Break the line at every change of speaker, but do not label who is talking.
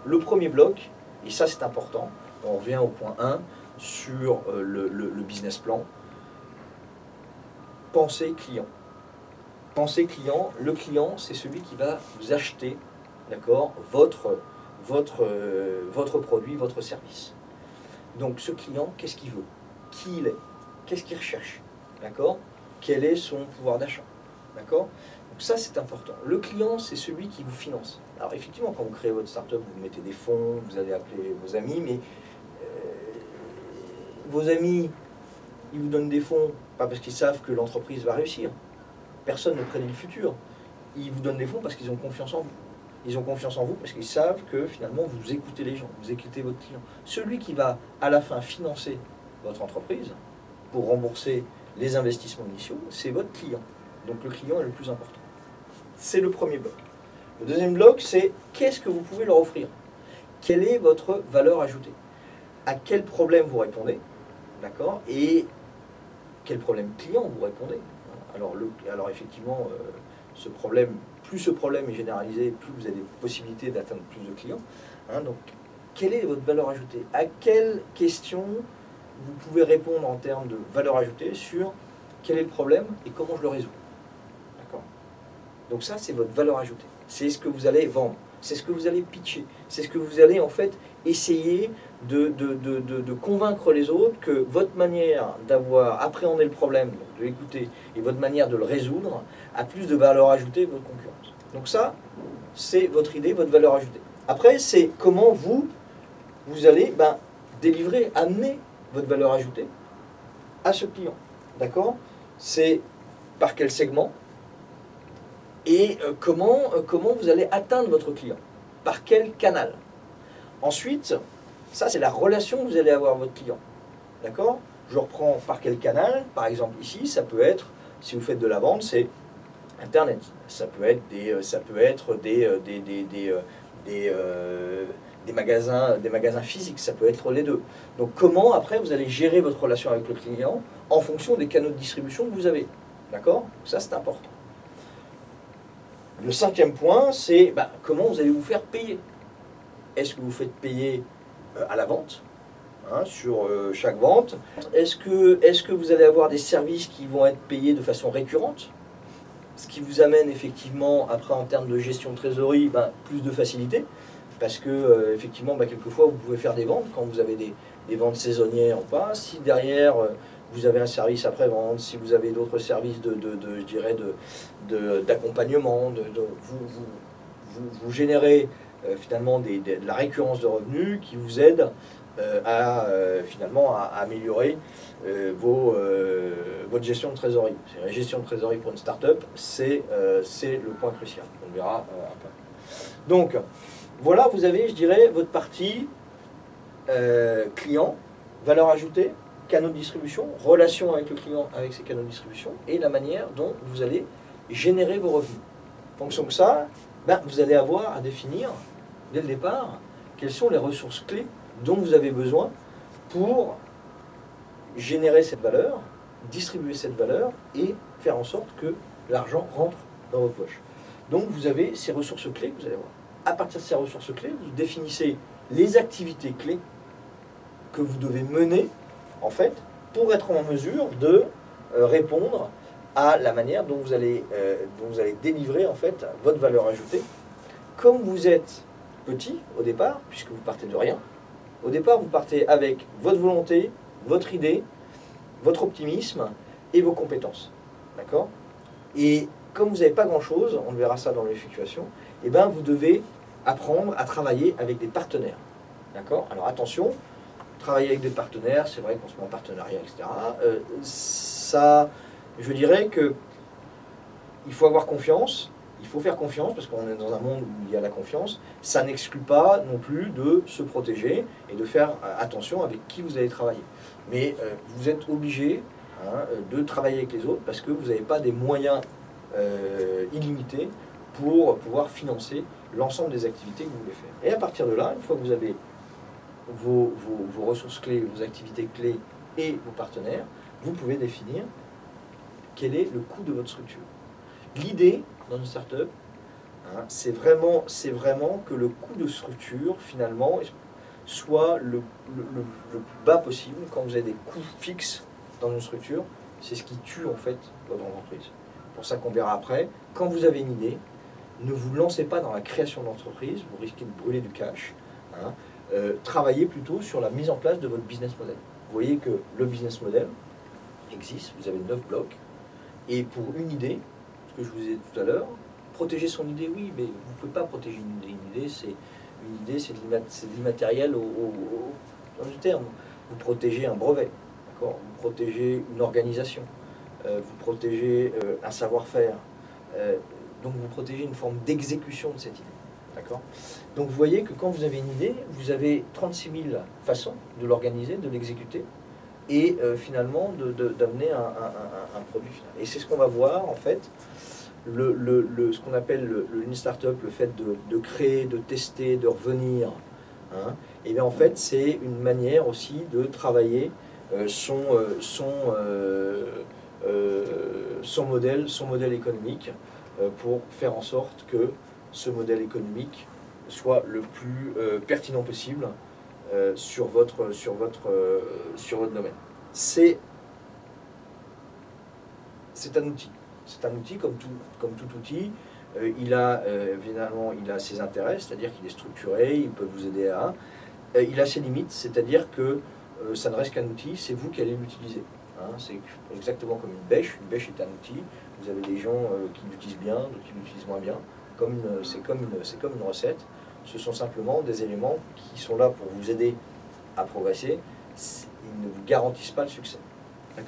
le premier bloc, et ça c'est important, on revient au point 1 sur le business plan. Pensée client. Pensée client, le client c'est celui qui va vous acheter, d'accord, votre produit, votre service. Donc ce client, qu'est-ce qu'il veut? Qui il est? Qu'est-ce qu'il recherche? D'accord? Quel est son pouvoir d'achat? D'accord? Donc ça c'est important. Le client c'est celui qui vous finance. Alors effectivement quand vous créez votre startup, vous mettez des fonds, vous allez appeler vos amis, mais vos amis, ils vous donnent des fonds, pas parce qu'ils savent que l'entreprise va réussir. Personne ne prédit le futur. Ils vous donnent des fonds parce qu'ils ont confiance en vous. Ils ont confiance en vous parce qu'ils savent que finalement vous écoutez les gens, vous écoutez votre client. Celui qui va à la fin financer votre entreprise pour rembourser les investissements initiaux, c'est votre client. Donc le client est le plus important. C'est le premier bloc. Le deuxième bloc, c'est qu'est-ce que vous pouvez leur offrir? Quelle est votre valeur ajoutée? À quel problème vous répondez? D'accord? Et quel problème client vous répondez? Alors effectivement, ce problème, plus ce problème est généralisé, plus vous avez des possibilités d'atteindre plus de clients. Donc, quelle est votre valeur ajoutée? À quelle question vous pouvez répondre en termes de valeur ajoutée sur quel est le problème et comment je le résous? D'accord? Donc ça, c'est votre valeur ajoutée. C'est ce que vous allez vendre. C'est ce que vous allez pitcher. C'est ce que vous allez en fait essayer de convaincre les autres que votre manière d'avoir appréhendé le problème, de l'écouter, et votre manière de le résoudre a plus de valeur ajoutée que votre concurrence. Donc ça, c'est votre idée, votre valeur ajoutée. Après, c'est comment vous allez délivrer, amener votre valeur ajoutée à ce client. D'accord? C'est par quel segment et comment vous allez atteindre votre client. Par quel canal. Ensuite, ça c'est la relation que vous allez avoir avec votre client. D'accord? Je reprends par quel canal. Par exemple ici, ça peut être, si vous faites de la vente, c'est Internet. Ça peut être des magasins physiques. Ça peut être les deux. Donc comment après vous allez gérer votre relation avec le client en fonction des canaux de distribution que vous avez. D'accord? Ça c'est important. Le cinquième point, c'est comment vous allez vous faire payer. Est-ce que vous faites payer à la vente, sur chaque vente? Est-ce que vous allez avoir des services qui vont être payés de façon récurrente? Ce qui vous amène effectivement, après en termes de gestion de trésorerie, plus de facilité. Parce que effectivement, quelquefois, vous pouvez faire des ventes quand vous avez des ventes saisonnières ou pas. Si derrière, vous avez un service après-vente, si vous avez d'autres services d'accompagnement, vous générez finalement de la récurrence de revenus qui vous aide à améliorer votre gestion de trésorerie. La gestion de trésorerie pour une start-up, c'est le point crucial. On le verra après. Donc, voilà, vous avez, je dirais, votre partie client, valeur ajoutée, canaux de distribution, relation avec le client, avec ses canaux de distribution, et la manière dont vous allez générer vos revenus. En fonction de ça, vous allez avoir à définir, dès le départ, quelles sont les ressources clés dont vous avez besoin pour générer cette valeur, distribuer cette valeur, et faire en sorte que l'argent rentre dans votre poche. Donc vous avez ces ressources clés que vous allez avoir. À partir de ces ressources clés, vous définissez les activités clés que vous devez mener, en fait, pour être en mesure de répondre à la manière dont vous allez délivrer, en fait, votre valeur ajoutée. Comme vous êtes petit au départ, puisque vous partez de rien, au départ, vous partez avec votre volonté, votre idée, votre optimisme et vos compétences. D'accord? Et comme vous n'avez pas grand-chose, on verra ça dans l'effectuation, vous devez apprendre à travailler avec des partenaires. D'accord? Alors attention, travailler avec des partenaires, c'est vrai qu'on se met en partenariat, etc. Ça, je dirais que il faut avoir confiance, il faut faire confiance, parce qu'on est dans un monde où il y a la confiance. Ça n'exclut pas non plus de se protéger et de faire attention avec qui vous allez travailler. Mais vous êtes obligé de travailler avec les autres parce que vous n'avez pas des moyens illimités pour pouvoir financer l'ensemble des activités que vous voulez faire. Et à partir de là, une fois que vous avez vos ressources clés, vos activités clés et vos partenaires, vous pouvez définir quel est le coût de votre structure. L'idée dans une startup, Hein. C'est vraiment que le coût de structure, finalement, soit le plus bas possible. Quand vous avez des coûts fixes dans une structure, c'est ce qui tue en fait votre entreprise. C'est pour ça qu'on verra après. Quand vous avez une idée, ne vous lancez pas dans la création d'entreprise, vous risquez de brûler du cash. Hein. Travaillez plutôt sur la mise en place de votre business model. Vous voyez que le business model existe, vous avez 9 blocs, et pour une idée, ce que je vous ai dit tout à l'heure, protéger son idée, oui, mais vous ne pouvez pas protéger une idée. Une idée, c'est de l'immatériel dans le terme. Vous protégez un brevet, d'accord ? Vous protégez une organisation, vous protégez un savoir-faire, donc vous protégez une forme d'exécution de cette idée. D'accord ? Donc vous voyez que quand vous avez une idée, vous avez 36 000 façons de l'organiser, de l'exécuter, et finalement d'amener un produit final. Et c'est ce qu'on va voir en fait, ce qu'on appelle le Lean Startup, le fait de créer, de tester, de revenir. Hein, et bien en fait c'est une manière aussi de travailler son modèle économique pour faire en sorte que ce modèle économique soit le plus pertinent possible sur votre domaine. C'est un outil. C'est un outil comme tout outil. Évidemment, il a ses intérêts, c'est-à-dire qu'il est structuré, il peut vous aider à... il a ses limites, c'est-à-dire que ça ne reste qu'un outil, c'est vous qui allez l'utiliser. Hein, c'est exactement comme une bêche. Une bêche est un outil. Vous avez des gens qui l'utilisent bien, d'autres qui l'utilisent moins bien. C'est comme une recette. Ce sont simplement des éléments qui sont là pour vous aider à progresser. Ils ne vous garantissent pas le succès. D'accord ?